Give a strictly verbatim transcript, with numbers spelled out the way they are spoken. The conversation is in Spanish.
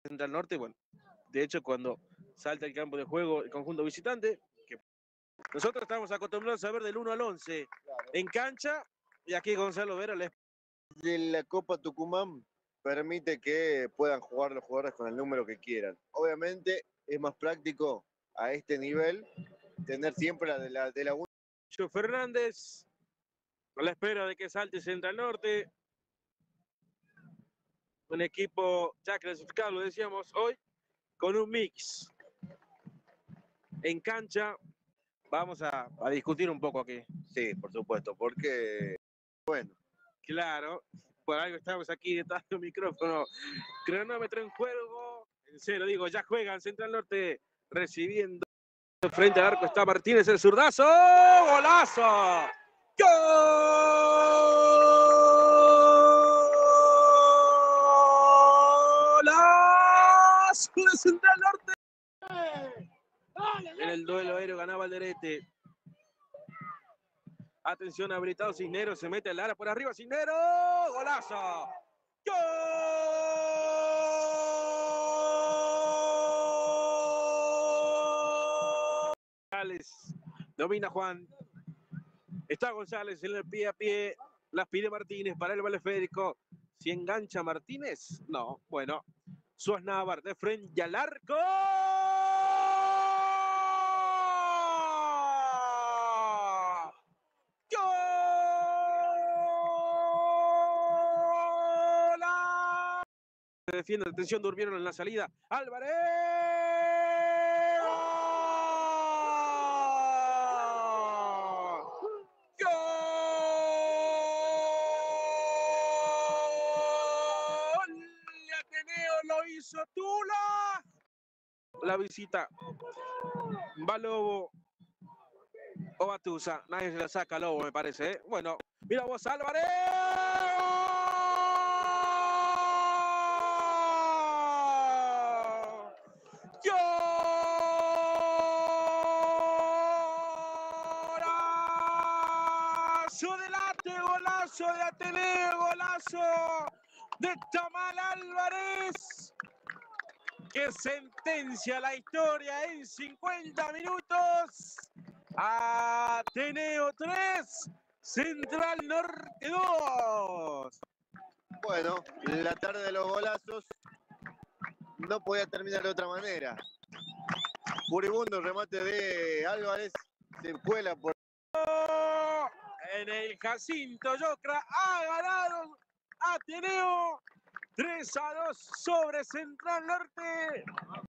Central Norte, bueno, de hecho cuando salta el campo de juego el conjunto visitante, que nosotros estamos acostumbrados a ver del uno al once claro. En cancha, y aquí Gonzalo Vera les... De la Copa Tucumán permite que puedan jugar los jugadores con el número que quieran. Obviamente es más práctico a este nivel tener siempre la de la, de la... Fernández, a la espera de que salte Central Norte. Un equipo ya clasificado, lo decíamos hoy, con un mix en cancha. Vamos a, a discutir un poco aquí. Sí, por supuesto, porque, bueno. Claro, por algo estamos aquí detrás del micrófono. Cronómetro en juego. En serio, digo, ya juegan Central Norte recibiendo. Frente al arco está Martínez, el zurdazo. ¡Golazo! ¡Golazo de Central Norte! En el duelo aéreo ganaba Alderete. Atención, habilitado Cisneros, se mete al área por arriba, Cisneros, golazo. ¡Gol! Domina Juan. Está González en el pie a pie. Las pide Martínez para el Valeférico. Si engancha Martínez, no. Bueno, Suárez Navar de frente al arco. Se defiende, atención, durmieron en la salida. Álvarez. ¡Gol! Ateneo lo hizo Tula. La visita. Va Lobo. O Batusa. Nadie se la saca a Lobo, me parece. ¿eh? Bueno, mira vos, Álvarez. Golazo de Late, golazo de Ateneo, golazo de Tamal Álvarez, que sentencia la historia en cincuenta minutos. Ateneo tres, Central Norte dos. Bueno, la tarde de los golazos no podía terminar de otra manera. Furibundo remate de Álvarez, se cuela por... En el Jacinto Yocra ha ganado Ateneo tres a dos sobre Central Norte.